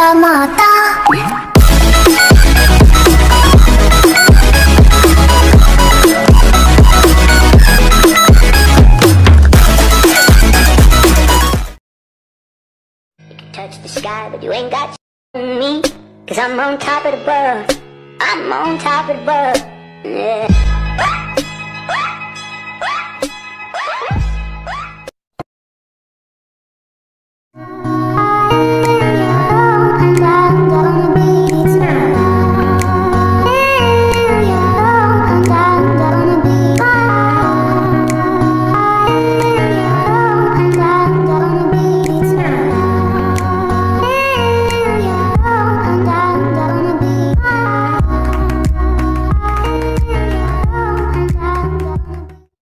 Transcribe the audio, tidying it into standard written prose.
mata. Touch the sky, but you ain't got on me. Cause I'm on top of the world. I'm on top of the world. Yeah.